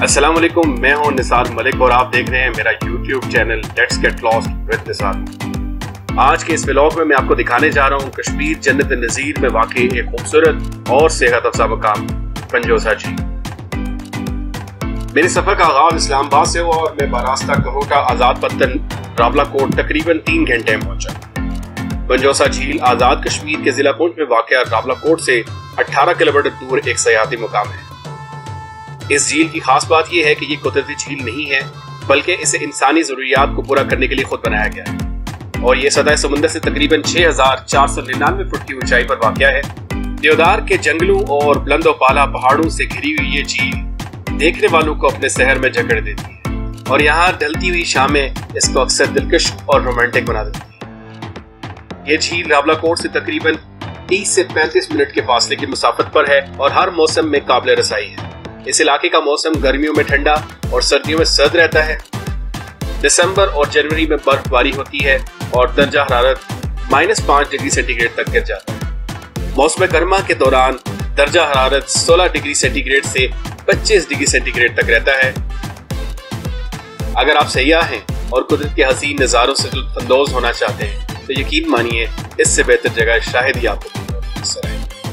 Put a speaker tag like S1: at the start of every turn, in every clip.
S1: अस्सलाम वालेकुम, मैं हूं निसार मलिक और आप देख रहे हैं मेरा YouTube channel let's get lost with Nisar. आज के इस व्लॉग में मैं आपको दिखाने जा रहा हूं कश्मीर जन्नत नज़ीर में वाक़ई एक खूबसूरत और सेहत अफ़ज़ा मकाम पंजोसा झील। मेरे सफर का आगाज इस्लामाबाद से हुआ और मैं बरास्ता कहोटा आज़ाद पत्तन रावलाकोट तकरीबन 3 घंटे में पहुंचा। पंजोसा झील आज़ाद कश्मीर के जिला पुंछ में वाक़ रावलाकोट से 18 किलोमीटर दूर एक सयाहती मुकाम है। इस झील की खास बात यह है कि ये कुदरती झील नहीं है, बल्कि इसे इंसानी जरूरियात को पूरा करने के लिए खुद बनाया गया है और ये सतह समुद्र से तकरीबन 6499 फुट की ऊंचाई पर वाक़या है। देवदार के जंगलों और बुलंदो पाला पहाड़ों से घिरी हुई ये झील देखने वालों को अपने शहर में जकड़ देती है और यहाँ ढलती हुई शामें इसको अक्सर दिलकश और रोमांटिक बना देती है। ये झील रावलाकोट से तकरीबन 30 से 35 मिनट के फासले की मुसाफत पर है और हर मौसम में काबिल रसाई है। इस इलाके का मौसम गर्मियों में ठंडा और सर्दियों में सर्द रहता है। दिसंबर और जनवरी में बर्फबारी होती है और दर्जा हरारत -5 डिग्री सेंटीग्रेड तक गिर जाता है। मौसम गर्मा के दौरान दर्जा हरारत 16 डिग्री सेंटीग्रेड से 25 डिग्री सेंटीग्रेड तक रहता है। अगर आप सयाह हैं और कुदरत के हसीन नज़ारों से लुत्फ़अंदोज़ होना चाहते हैं तो यकीन मानिए इससे बेहतर जगह शायद ही आपको मिल।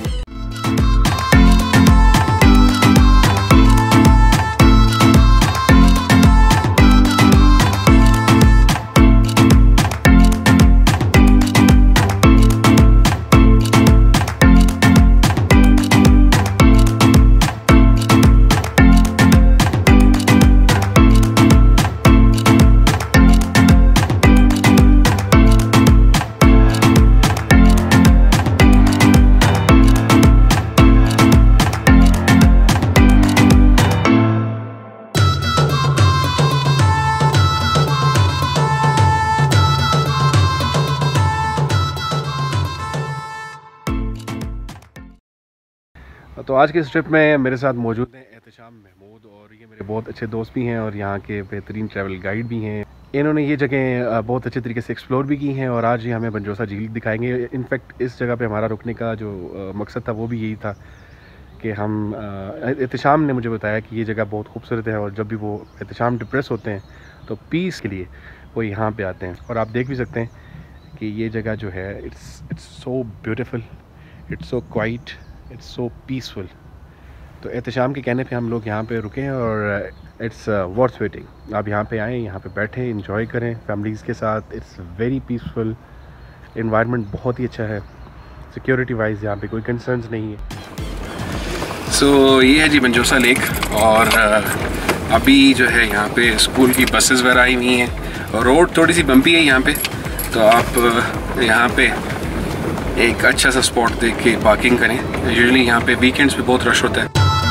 S2: तो आज के इस ट्रिप में मेरे साथ मौजूद हैं एहतशाम महमूद और ये मेरे बहुत अच्छे दोस्त भी हैं और यहाँ के बेहतरीन ट्रैवल गाइड भी हैं। इन्होंने ये जगह बहुत अच्छे तरीके से एक्सप्लोर भी की हैं और आज ये हमें पंजोसा झील दिखाएंगे। इनफैक्ट इस जगह पे हमारा रुकने का जो मकसद था वो भी यही था कि हम एहतशाम ने मुझे बताया कि ये जगह बहुत खूबसूरत है और जब भी वो एहतशाम डिप्रेस होते हैं तो पीस के लिए वो यहाँ पर आते हैं। और आप देख भी सकते हैं कि ये जगह जो है it's so beautiful, it's so quiet, it's so peaceful. तो एहतशाम के कहने पे हम लोग यहाँ पे रुके हैं और इट्स वर्थ वेटिंग। आप यहाँ पे आएँ, यहाँ पे बैठें, एंजॉय करें फैमिलीज़ के साथ। इट्स वेरी पीसफुल, इन्वायरमेंट बहुत ही अच्छा है। सिक्योरिटी वाइज यहाँ पे कोई कंसर्न्स नहीं है।
S1: सो ये है जी पंजोसा लेक और अभी जो है यहाँ पे स्कूल की बसेस वगैरह आई हुई हैं और रोड थोड़ी सी बम्पी है यहाँ पे, तो आप यहाँ पे एक अच्छा सा स्पॉट देख के पार्किंग करें। यूजुअली यहाँ पे वीकेंड्स पे बहुत रश होता है।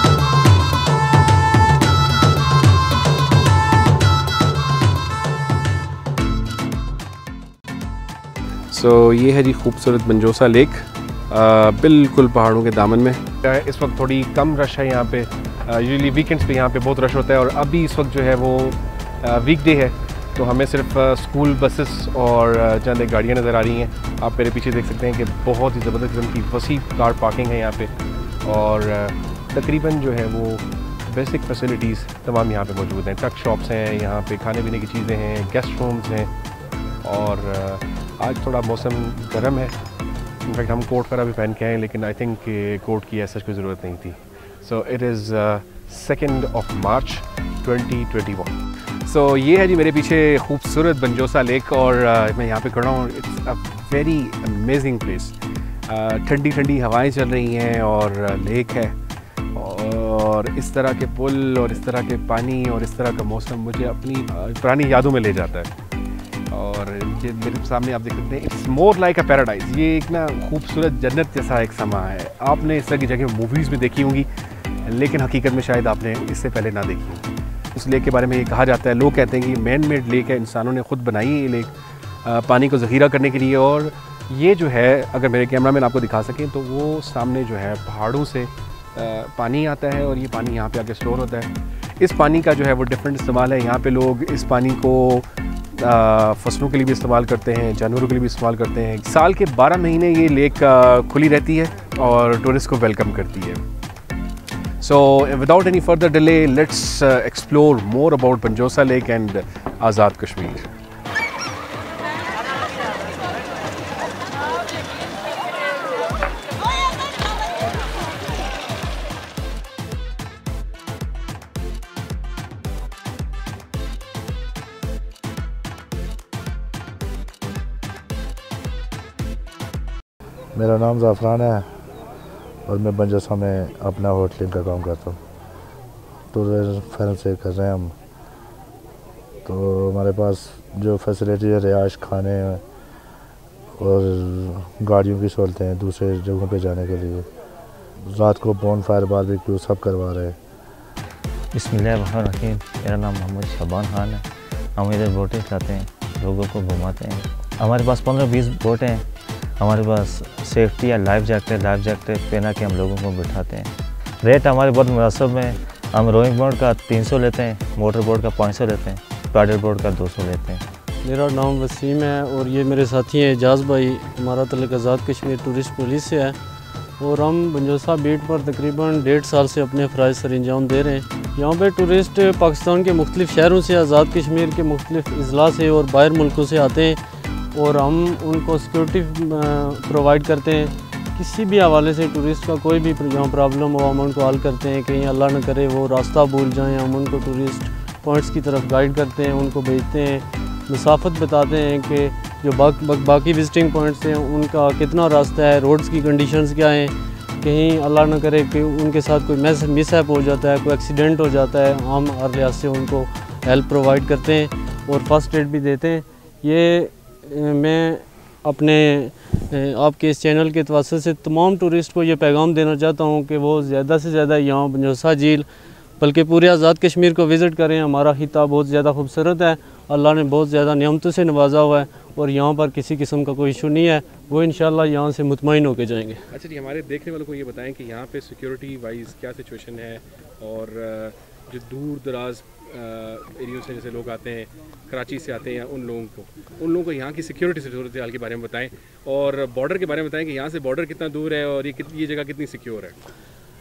S2: सो ये है जी खूबसूरत पंजोसा लेक, बिल्कुल पहाड़ों के दामन में। इस वक्त थोड़ी कम रश है यहाँ पे। यूजुअली वीकेंड्स पे यहाँ पे बहुत रश होता है और अभी इस वक्त जो है वो वीकडे है, तो हमें सिर्फ स्कूल बसेस और चंद एक गाड़ियाँ नज़र आ रही हैं। आप मेरे पीछे देख सकते हैं कि बहुत ही ज़बरदस्त किस्म की वसी कार पार्किंग है यहाँ पे और तकरीबन जो है वो बेसिक फैसिलिटीज़ तमाम यहाँ पे मौजूद हैं। ट्रक शॉप्स हैं, यहाँ पे खाने पीने की चीज़ें हैं, गेस्ट रूम्स हैं और आज थोड़ा मौसम गर्म है। इनफैक्ट हम कोट वगैरह भी पहन के आए, लेकिन आई थिंक कोट की ऐसा कोई ज़रूरत नहीं थी। सो इट इज़ 2 मार्च 2021। सो ये है जी मेरे पीछे खूबसूरत पंजोसा लेक और मैं यहाँ पे खड़ा हूँ। It's a very amazing place. ठंडी ठंडी हवाएं चल रही हैं और लेक है और इस तरह के पुल और इस तरह के पानी और इस तरह का मौसम मुझे अपनी पुरानी यादों में ले जाता है। और ये मेरे सामने आप देख सकते हैं, it's more like a paradise. ये एक ना खूबसूरत जन्नत जैसा एक समा है। आपने इस तरह की जगह मूवीज़ में देखी होंगी, लेकिन हकीकत में शायद आपने इससे पहले ना देखी होगी। उस लेक के बारे में ये कहा जाता है, लोग कहते हैं कि मैन मेड लेक है, इंसानों ने ख़ुद बनाई है ये लेक पानी को ज़ख़ीरा करने के लिए। और ये जो है, अगर मेरे कैमरा मैन आपको दिखा सकें तो वो सामने जो है पहाड़ों से पानी आता है और ये पानी यहाँ पे आके स्टोर होता है। इस पानी का जो है वो डिफरेंट इस्तेमाल है। यहाँ पे लोग इस पानी को फसलों के लिए भी इस्तेमाल करते हैं, जानवरों के लिए भी इस्तेमाल करते हैं। साल के 12 महीने ये लेक खुली रहती है और टूरिस्ट को वेलकम करती है। So without any further delay, let's explore more about Banjosa Lake and Azad Kashmir.
S3: मेरा नाम ज़ाफ़रान है और मैं बंजोसा में अपना होटलिंग का काम करता हूँ। टूरिज्म फर्म से कर रहे हैं हम। तो हमारे पास जो फैसिलिटी है, रिहाइश, खाने और गाड़ियों की सहूलतें हैं दूसरे जगहों पे जाने के लिए। रात को बोन फायर, बारबेक्यू सब करवा रहे हैं।
S4: बिस्मिल्लाहिर्रहमानिर्रहीम। मेरा नाम मोहम्मद शबान खान है। हम इधर बोटें चलाते हैं, लोगों को घुमाते हैं। हमारे पास 15-20 बोटें हैं। हमारे पास सेफ्टी है, लाइफ जैकेट पहना के हम लोगों को बिठाते हैं। रेट हमारे बहुत मुनासिब है। हम रोइंग बोर्ड का 300 लेते हैं, मोटर बोर्ड का 500 लेते हैं, पैडल बोर्ड का 200 लेते हैं।
S5: मेरा नाम वसीम है और ये मेरे साथी हैं एजाज़ भाई। हमारा तल्लुक़ आज़ाद कश्मीर टूरिस्ट पुलिस से है और हम बंजोसा बीट पर तकरीबन 1.5 साल से अपने फ़राइज़ सर अंजाम दे रहे हैं। यहाँ पे टूरिस्ट पाकिस्तान के मुख्तलिफ़ शहरों से, आज़ाद कश्मीर के मुख्तलिफ़ अज़ला से और बाहर मुल्कों से आते हैं और हम उनको सिक्योरिटी प्रोवाइड करते हैं। किसी भी हवाले से टूरिस्ट का कोई भी यहाँ प्रॉब्लम हो हम उनको हल करते हैं। कहीं अल्लाह न करे वो रास्ता भूल जाएं, हम उनको टूरिस्ट पॉइंट्स की तरफ गाइड करते हैं, उनको भेजते हैं, मसाफत बताते हैं कि जो बाकी विजिटिंग पॉइंट्स हैं उनका कितना रास्ता है, रोड्स की कंडीशंस क्या हैं। कहीं अल्लाह न करे कि उनके साथ कोई मिसहैप हो जाता है, कोई एक्सीडेंट हो जाता है, हम हर लिहाज से उनको हेल्प प्रोवाइड करते हैं और फर्स्ट एड भी देते हैं। ये मैं अपने आपके इस चैनल के तवज्जो से तमाम टूरिस्ट को ये पैगाम देना चाहता हूँ कि वो ज़्यादा से ज़्यादा यहाँ बंजोसा झील बल्कि पूरे आज़ाद कश्मीर को विज़िट करें। हमारा खिता बहुत ज़्यादा खूबसूरत है, अल्लाह ने बहुत ज़्यादा नियमतों से नवाजा हुआ है और यहाँ पर किसी किस्म का कोई इशू नहीं है। वो इंशाल्लाह यहाँ से मुतमईन होकर जाएंगे।
S2: अच्छा जी, हमारे देखने वालों को ये बताएं कि यहाँ पे सिक्योरिटी वाइज क्या सिचुएशन है और जो दूर दराज एरियो से जैसे लोग आते हैं, कराची से आते हैं, उन लोगों को यहाँ की सिक्योरिटी सूरत हाल के बारे में बताएं और बॉर्डर के बारे में बताएं कि यहाँ से बॉर्डर कितना दूर है और ये जगह कितनी सिक्योर है।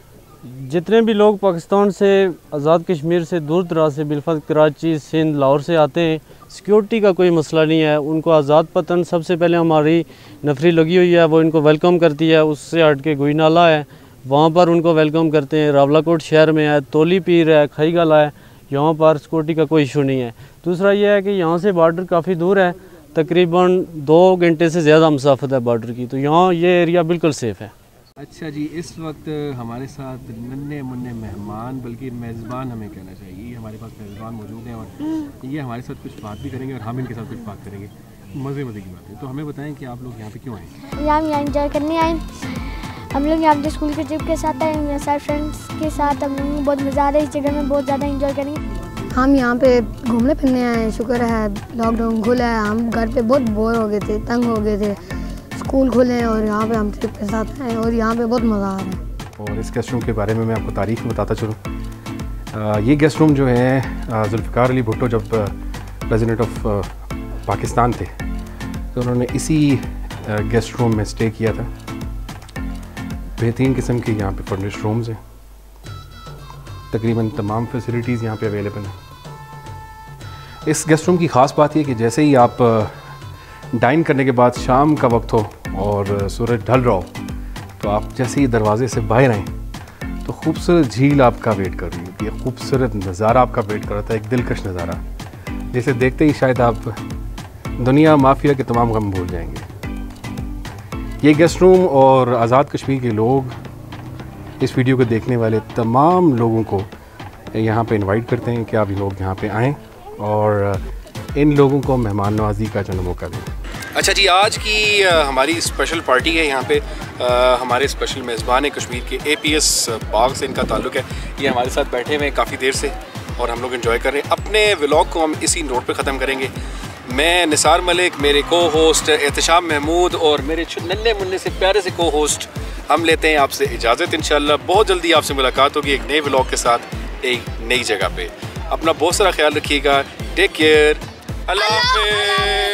S5: जितने भी लोग पाकिस्तान से, आज़ाद कश्मीर से, दूर दराज से, बिलफर्ज कराची, सिंध, लाहौर से आते हैं, सिक्योरिटी का कोई मसला नहीं है। उनको आज़ाद पतन सबसे पहले हमारी नफरी लगी हुई है, वो इनको वेलकम करती है। उससे हट के गोई नाला है, वहाँ पर उनको वेलकम करते हैं। रावलाकोट शहर में है, तोली पीर है, खई गला है, यहाँ पर सिक्योरिटी का कोई इशू नहीं है। दूसरा ये है कि यहाँ से बॉर्डर काफ़ी दूर है, तकरीबन 2 घंटे से ज़्यादा मसाफत है बॉर्डर की, तो यहाँ ये एरिया बिल्कुल सेफ़ है।
S2: अच्छा जी, इस वक्त हमारे साथ नन्हे मुन्ने मेहमान, बल्कि मेज़बान हमें कहना चाहिए, हमारे पास मेज़बान मौजूद हैं और ये हमारे साथ कुछ बात भी करेंगे और हम इनके साथ कुछ बात करेंगे। मज़े की बात है। तो हमें बताएं कि आप लोग यहाँ पे क्यों आए?
S6: यहाँ एंजॉय करने आए। हम लोग यहाँ पे स्कूल के ट्रिप के साथ आए, मेरे सारे फ्रेंड्स के साथ। हम लोग बहुत मज़ा आ रहा है, इस जगह में बहुत ज़्यादा एंजॉय करेंगे।
S7: हम यहाँ पे घूमने फिरने आए, शुक्र है लॉकडाउन खुला है। हम घर पे बहुत बोर हो गए थे, तंग हो गए थे, स्कूल खुले हैं और यहाँ पे हम ट्रिप के साथ आए और यहाँ पे बहुत मज़ा आ रहा है।
S2: और इस गेस्ट रूम के बारे में मैं आपको तारीख़ बताता चलूँ। ये गेस्ट रूम जो है जुल्फ़िकार अली भुट्टो जब प्रेसिडेंट ऑफ पाकिस्तान थे तो उन्होंने इसी गेस्ट रूम में स्टे किया था। बेहतरीन किस्म के यहाँ पे फर्निश्ड रूम्स हैं, तकरीबन तमाम फैसिलिटीज़ यहाँ पे अवेलेबल हैं। इस गेस्ट रूम की ख़ास बात यह कि जैसे ही आप डाइन करने के बाद शाम का वक्त हो और सूरज ढल रहा हो तो आप जैसे ही दरवाजे से बाहर आएँ तो खूबसूरत झील आपका वेट कर रही होती है, खूबसूरत नज़ारा आपका वेट कर रहा था, एक दिलकश नज़ारा जिसे देखते ही शायद आप दुनिया माफिया के तमाम गम भूल जाएंगे। ये गेस्ट रूम और आज़ाद कश्मीर के लोग इस वीडियो को देखने वाले तमाम लोगों को यहाँ पे इनवाइट करते हैं कि आप लोग यहाँ पे आएँ और इन लोगों को मेहमान नवाजी का जो मौका दें। अच्छा जी, आज की हमारी स्पेशल पार्टी है यहाँ पे। हमारे स्पेशल मेज़बान है कश्मीर के APS बाग से इनका ताल्लुक़ है। ये हमारे साथ बैठे हुए हैं काफ़ी देर से और हम लोग एंजॉय कर रहे हैं। अपने व्लॉग को हम इसी नोट पे ख़त्म करेंगे। मैं निसार मलिक, मेरे को होस्ट एहतशाम महमूद और मेरे नन्हे मुन्ने से प्यारे से को होस्ट, हम लेते हैं आपसे इजाज़त। इंशाल्लाह बहुत जल्दी आपसे मुलाकात होगी एक नए व्लॉग के साथ एक नई जगह पे। अपना बहुत सारा ख्याल रखिएगा। टेक केयर, अल्लाह हाफ़िज़।